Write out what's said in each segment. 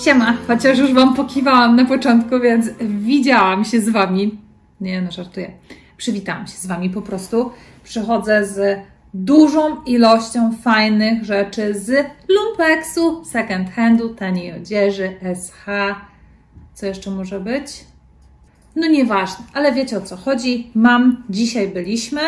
Siema, chociaż już Wam pokiwałam na początku, więc widziałam się z Wami. Nie no, żartuję. Przywitałam się z Wami po prostu. Przychodzę z dużą ilością fajnych rzeczy z lumpeksu, second handu, taniej odzieży, SH. Co jeszcze może być? No nieważne, ale wiecie o co chodzi. Dzisiaj byliśmy.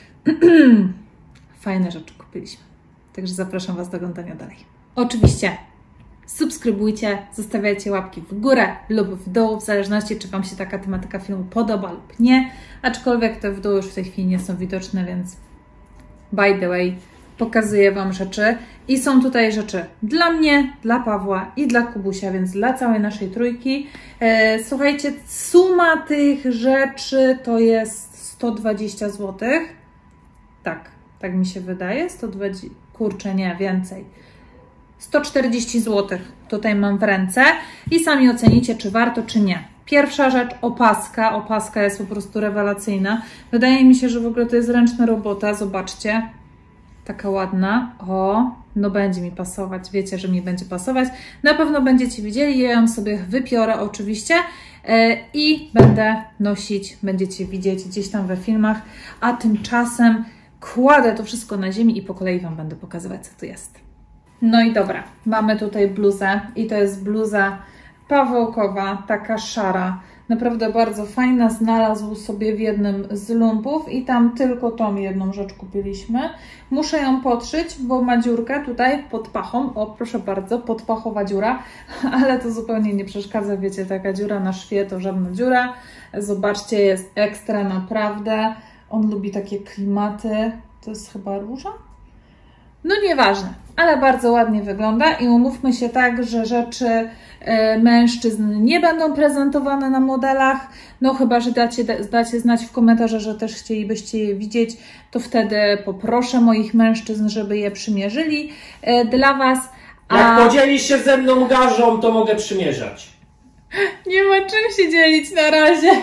Fajne rzeczy kupiliśmy. Także zapraszam Was do oglądania dalej. Oczywiście subskrybujcie, zostawiajcie łapki w górę lub w dół, w zależności czy Wam się taka tematyka filmu podoba lub nie. Aczkolwiek te w dół już w tej chwili nie są widoczne, więc by the way pokazuję Wam rzeczy. I są tutaj rzeczy dla mnie, dla Pawła i dla Kubusia, więc dla całej naszej trójki. Słuchajcie, suma tych rzeczy to jest 120 zł. Tak mi się wydaje. 120, kurczę, nie, więcej. 140 zł tutaj mam w ręce i sami ocenicie, czy warto, czy nie. Pierwsza rzecz, opaska. Opaska jest po prostu rewelacyjna. Wydaje mi się, że w ogóle to jest ręczna robota. Zobaczcie. Taka ładna. O, no będzie mi pasować. Wiecie, że mi będzie pasować. Na pewno będziecie widzieli. Ja ją sobie wypiorę oczywiście i będę nosić. Będziecie widzieć gdzieś tam we filmach. A tymczasem kładę to wszystko na ziemi i po kolei Wam będę pokazywać, co tu jest. No i dobra, mamy tutaj bluzę i to jest bluza Pawełkowa, taka szara, naprawdę bardzo fajna, znalazł sobie w jednym z lumpów i tam tylko tą jedną rzecz kupiliśmy. Muszę ją podszyć, bo ma dziurkę tutaj pod pachą, o proszę bardzo, podpachowa dziura, ale to zupełnie nie przeszkadza, wiecie, taka dziura na szwie to żadna dziura. Zobaczcie, jest ekstra naprawdę, on lubi takie klimaty, to jest chyba róża? No nieważne, ale bardzo ładnie wygląda i umówmy się tak, że rzeczy mężczyzn nie będą prezentowane na modelach, no chyba, że dacie znać w komentarzu, że też chcielibyście je widzieć, to wtedy poproszę moich mężczyzn, żeby je przymierzyli dla Was. Jak podzielisz się ze mną garzą, to mogę przymierzać. Nie ma czym się dzielić na razie.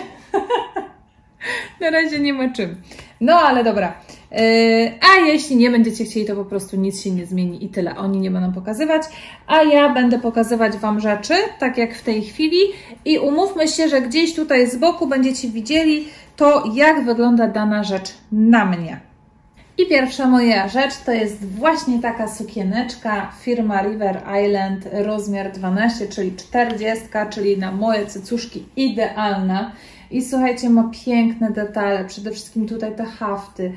Na razie nie ma czym. No ale dobra. A jeśli nie będziecie chcieli, to po prostu nic się nie zmieni i tyle. Oni nie będą pokazywać, a ja będę pokazywać Wam rzeczy, tak jak w tej chwili i umówmy się, że gdzieś tutaj z boku będziecie widzieli to, jak wygląda dana rzecz na mnie. I pierwsza moja rzecz to jest właśnie taka sukieneczka firma River Island, rozmiar 12, czyli 40, czyli na moje cycuszki idealna. I słuchajcie, ma piękne detale, przede wszystkim tutaj te hafty,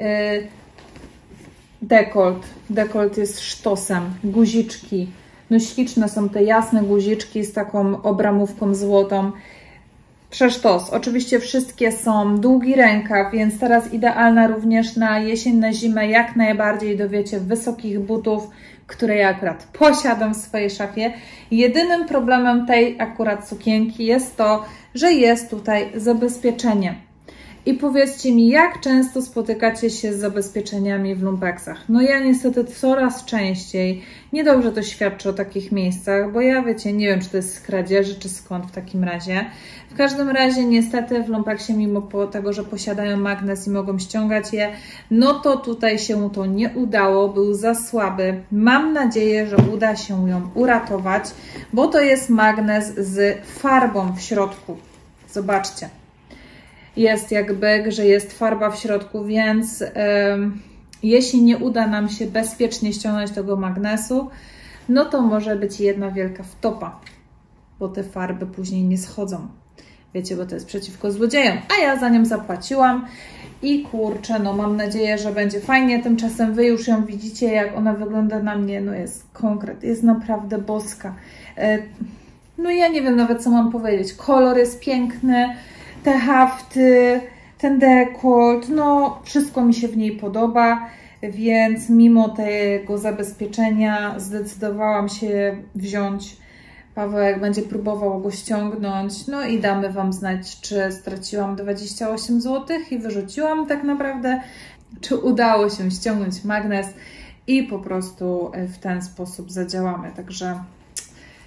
dekolt jest sztosem, guziczki, no śliczne są te jasne guziczki z taką obramówką złotą, przesztos. Oczywiście wszystkie są długi rękaw, więc teraz idealna również na jesień, na zimę, jak najbardziej do, wiecie, wysokich butów, które ja akurat posiadam w swojej szafie. Jedynym problemem tej akurat sukienki jest to, że jest tutaj zabezpieczenie. I powiedzcie mi, jak często spotykacie się z zabezpieczeniami w lumpeksach? No ja niestety coraz częściej. Niedobrze to świadczy o takich miejscach, bo ja, wiecie, nie wiem, czy to jest z kradzieży, czy skąd w takim razie. W każdym razie niestety w lumpeksie, mimo tego, że posiadają magnes i mogą ściągać je, no to tutaj się to nie udało, był za słaby. Mam nadzieję, że uda się ją uratować, bo to jest magnes z farbą w środku. Zobaczcie. Jest jakby, że jest farba w środku, więc jeśli nie uda nam się bezpiecznie ściągnąć tego magnesu, no to może być jedna wielka wtopa, bo te farby później nie schodzą. Wiecie, bo to jest przeciwko złodziejom, a ja za nią zapłaciłam i kurczę, no mam nadzieję, że będzie fajnie. Tymczasem Wy już ją widzicie, jak ona wygląda na mnie, no jest konkret, jest naprawdę boska. No ja nie wiem nawet, co mam powiedzieć. Kolor jest piękny, te hafty, ten dekolt, no wszystko mi się w niej podoba, więc mimo tego zabezpieczenia zdecydowałam się wziąć. Pawełek będzie próbował go ściągnąć, no i damy Wam znać, czy straciłam 28 zł i wyrzuciłam tak naprawdę, czy udało się ściągnąć magnes i po prostu w ten sposób zadziałamy. Także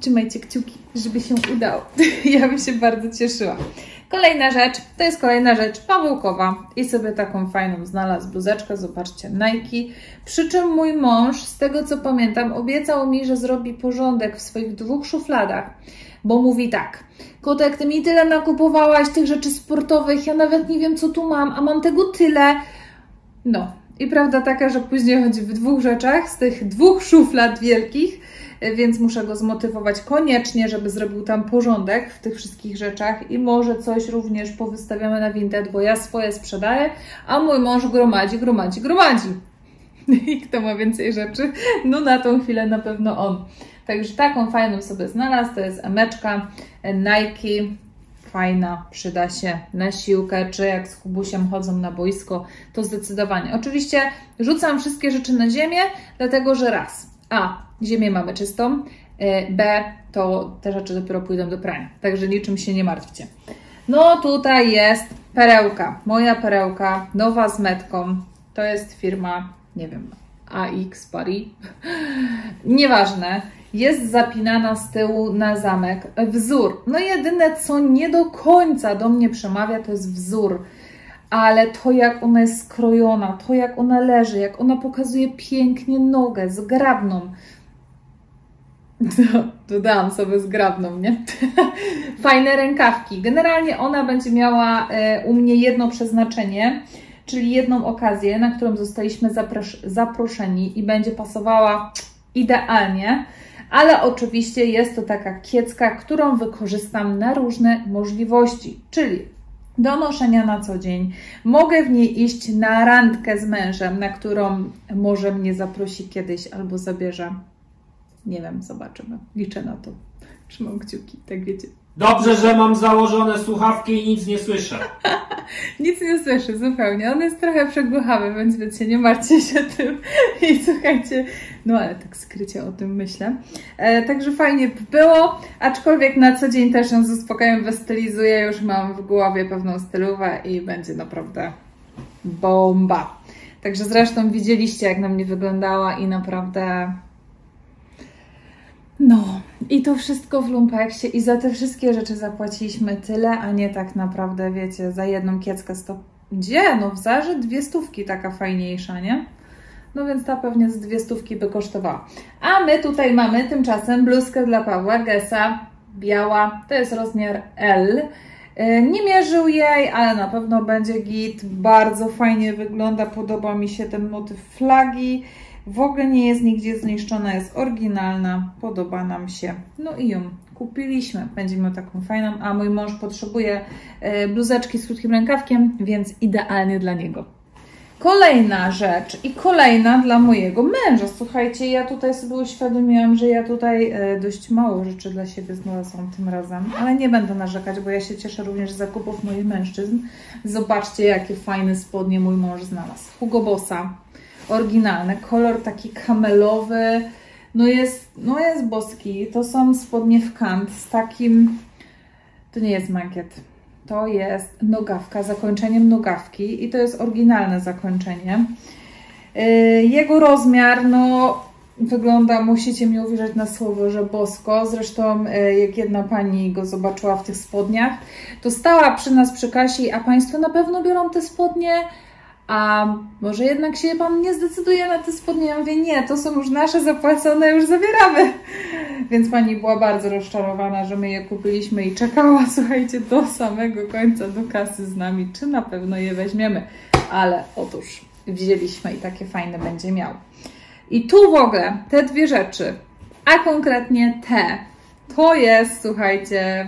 Trzymajcie kciuki, żeby się udało. Ja bym się bardzo cieszyła. Kolejna rzecz, to jest kolejna rzecz Pawełkowa i sobie taką fajną znalazł bluzeczkę, zobaczcie, Nike. Przy czym mój mąż, z tego co pamiętam, obiecał mi, że zrobi porządek w swoich 2 szufladach, bo mówi tak: Kotek, ty mi tyle nakupowałaś tych rzeczy sportowych, ja nawet nie wiem co tu mam, a mam tego tyle. No i prawda taka, że później chodzi w 2 rzeczach z tych 2 szuflad wielkich, więc muszę go zmotywować koniecznie, żeby zrobił tam porządek w tych wszystkich rzeczach i może coś również powystawiamy na Vinted, bo ja swoje sprzedaję, a mój mąż gromadzi. I kto ma więcej rzeczy? No na tą chwilę na pewno on. Także taką fajną sobie znalazł, to jest emeczka Nike, fajna, przyda się na siłkę, czy jak z Kubusiem chodzą na boisko, to zdecydowanie. Oczywiście rzucam wszystkie rzeczy na ziemię, dlatego że raz, ziemię mamy czystą, B, to te rzeczy dopiero pójdą do prania, także niczym się nie martwcie. No tutaj jest perełka, moja perełka, nowa z metką, to jest firma, nie wiem, AX Paris, nieważne, jest zapinana z tyłu na zamek, wzór, no jedyne co nie do końca do mnie przemawia to jest wzór, ale to jak ona jest skrojona, to jak ona leży, jak ona pokazuje pięknie nogę, zgrabną. Dodałam sobie zgrabną, nie? Fajne rękawki. Generalnie ona będzie miała u mnie jedno przeznaczenie, czyli jedną okazję, na którą zostaliśmy zaproszeni i będzie pasowała idealnie, ale oczywiście jest to taka kiecka, którą wykorzystam na różne możliwości, czyli do noszenia na co dzień. Mogę w niej iść na randkę z mężem, na którą może mnie zaprosi kiedyś albo zabierze. Nie wiem, zobaczymy. Liczę na to. Trzymam kciuki, tak wiecie. Dobrze, że mam założone słuchawki i nic nie słyszę. Nic nie słyszę, zupełnie. On jest trochę przegłuchawy, więc wiecie, nie martwcie się tym. I słuchajcie, no ale tak skrycie o tym myślę. Także fajnie by było, aczkolwiek na co dzień też ją z uspokojem wystylizuję. Już mam w głowie pewną stylówę i będzie naprawdę bomba. Także zresztą widzieliście, jak na mnie wyglądała i naprawdę... No, i to wszystko w lumpeksie i za te wszystkie rzeczy zapłaciliśmy tyle, a nie tak naprawdę, wiecie, za jedną kieckę 100... Gdzie? No w Zarze 200 taka fajniejsza, nie? No więc ta pewnie z 200 by kosztowała. A my tutaj mamy tymczasem bluzkę dla Pawła, Gessa, biała, to jest rozmiar L. Nie mierzył jej, ale na pewno będzie git, bardzo fajnie wygląda, podoba mi się ten motyw flagi. W ogóle nie jest nigdzie zniszczona, jest oryginalna, podoba nam się. No i ją kupiliśmy, będzie miał taką fajną, a mój mąż potrzebuje bluzeczki z krótkim rękawkiem, więc idealnie dla niego. Kolejna rzecz i kolejna dla mojego męża. Słuchajcie, ja tutaj sobie uświadomiłam, że ja tutaj dość mało rzeczy dla siebie znalazłam tym razem, ale nie będę narzekać, bo ja się cieszę również z zakupów moich mężczyzn. Zobaczcie, jakie fajne spodnie mój mąż znalazł. Hugo Bossa. Oryginalny, kolor taki kamelowy, no jest boski, to są spodnie w kant z takim, to nie jest mankiet, to jest nogawka, zakończeniem nogawki i to jest oryginalne zakończenie. Jego rozmiar, no wygląda, musicie mi uwierzyć na słowo, że bosko, zresztą jak jedna pani go zobaczyła w tych spodniach, to stała przy nas przy kasie, a Państwo na pewno biorą te spodnie, a może jednak się Pan nie zdecyduje na te spodnie? Ja mówię, nie, to są już nasze zapłacone, już zabieramy. Więc Pani była bardzo rozczarowana, że my je kupiliśmy i czekała, słuchajcie, do samego końca do kasy z nami, czy na pewno je weźmiemy. Ale otóż wzięliśmy i takie fajne będzie miał. I tu w ogóle te dwie rzeczy, a konkretnie te, to jest, słuchajcie...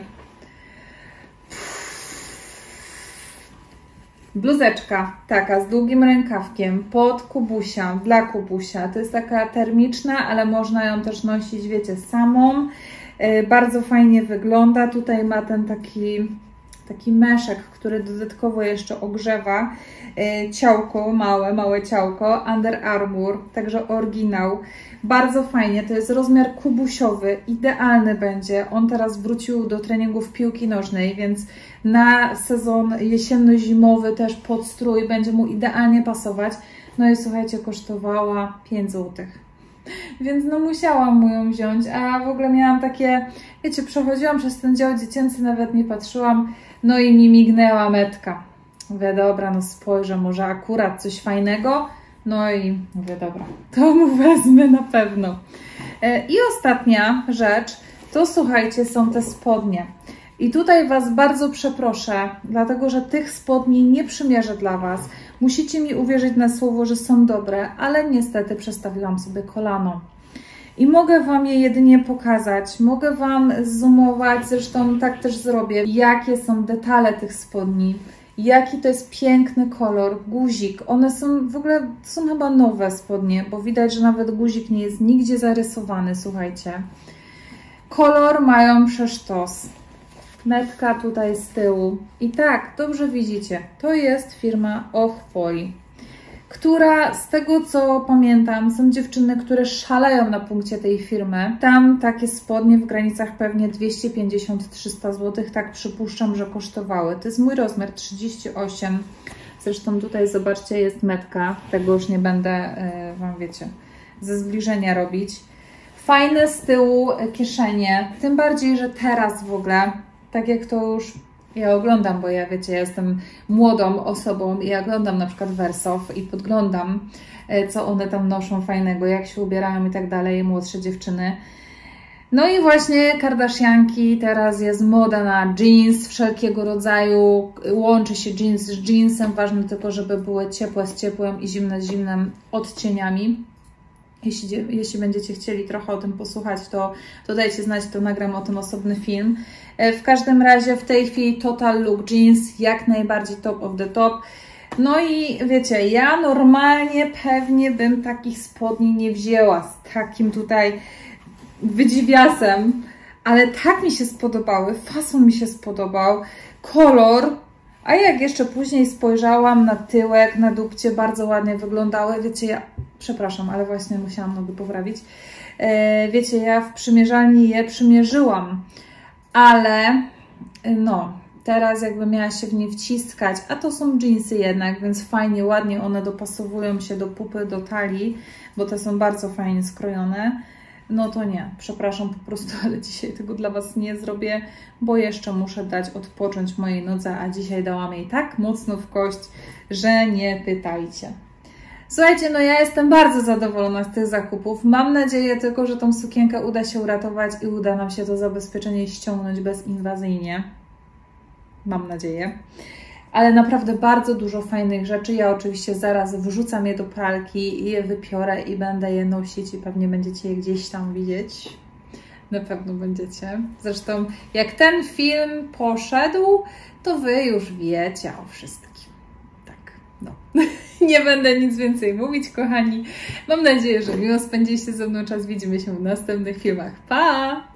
Bluzeczka taka z długim rękawkiem pod Kubusia, dla Kubusia. To jest taka termiczna, ale można ją też nosić, wiecie, samą. Bardzo fajnie wygląda. Tutaj ma ten taki meszek, który dodatkowo jeszcze ogrzewa ciałko, małe ciałko, Under Armour, także oryginał. Bardzo fajnie, to jest rozmiar kubusiowy, idealny będzie. On teraz wrócił do treningów piłki nożnej, więc na sezon jesienno-zimowy też podstrój będzie mu idealnie pasować. No i słuchajcie, kosztowała 5 zł. Więc no musiałam mu ją wziąć, a w ogóle miałam takie, wiecie, przechodziłam przez ten dział dziecięcy, nawet nie patrzyłam, no i mi mignęła metka. Mówię, dobra, no spojrzę, może akurat coś fajnego, no i mówię, dobra, to mu wezmę na pewno. I ostatnia rzecz, to słuchajcie, są te spodnie. I tutaj Was bardzo przeproszę, dlatego że tych spodni nie przymierzę dla Was. Musicie mi uwierzyć na słowo, że są dobre, ale niestety przestawiłam sobie kolano. I mogę Wam je jedynie pokazać, mogę Wam zoomować, zresztą tak też zrobię, jakie są detale tych spodni, jaki to jest piękny kolor, guzik. One są w ogóle, są chyba nowe spodnie, bo widać, że nawet guzik nie jest nigdzie zarysowany, słuchajcie. Kolor mają przesztos. Metka tutaj z tyłu. I tak, dobrze widzicie, to jest firma Ochpoi, która z tego co pamiętam, są dziewczyny, które szaleją na punkcie tej firmy. Tam takie spodnie w granicach pewnie 250-300 zł, tak przypuszczam, że kosztowały. To jest mój rozmiar 38. Zresztą tutaj zobaczcie, jest metka. Tego już nie będę Wam, wiecie, ze zbliżenia robić. Fajne z tyłu kieszenie, tym bardziej, że teraz w ogóle, tak jak to już ja oglądam, bo ja, wiecie, ja jestem młodą osobą i ja oglądam na przykład Wersow i podglądam, co one tam noszą fajnego, jak się ubierają i tak dalej, młodsze dziewczyny. No i właśnie Kardashianki, teraz jest moda na jeans wszelkiego rodzaju, łączy się jeans z jeansem, ważne tylko, żeby były ciepłe z ciepłem i zimne z zimnym odcieniami. Jeśli będziecie chcieli trochę o tym posłuchać, to dajcie znać, to nagram o tym osobny film. W każdym razie w tej chwili Total Look Jeans, jak najbardziej top of the top. No i wiecie, ja normalnie pewnie bym takich spodni nie wzięła z takim tutaj wydziwiasem, ale tak mi się spodobały, fason mi się spodobał, kolor. A jak jeszcze później spojrzałam na tyłek, na dupcie, bardzo ładnie wyglądały. Wiecie, ja, przepraszam, ale właśnie musiałam nogi poprawić. Wiecie, ja w przymierzalni je przymierzyłam, ale no, teraz jakby miała się w nie wciskać, a to są dżinsy jednak, więc fajnie, ładnie one dopasowują się do pupy, do talii, bo te są bardzo fajnie skrojone. No to nie, przepraszam po prostu, ale dzisiaj tego dla Was nie zrobię, bo jeszcze muszę dać odpocząć mojej nodze, a dzisiaj dałam jej tak mocno w kość, że nie pytajcie. Słuchajcie, no ja jestem bardzo zadowolona z tych zakupów. Mam nadzieję tylko, że tą sukienkę uda się uratować i uda nam się to zabezpieczenie ściągnąć bezinwazyjnie. Mam nadzieję. Ale naprawdę bardzo dużo fajnych rzeczy. Ja oczywiście zaraz wrzucam je do pralki i je wypiorę i będę je nosić i pewnie będziecie je gdzieś tam widzieć. Na pewno będziecie. Zresztą jak ten film poszedł, to Wy już wiecie o wszystkim. Tak, no. Nie będę nic więcej mówić, kochani. Mam nadzieję, że miło spędziliście ze mną czas. Widzimy się w następnych filmach. Pa!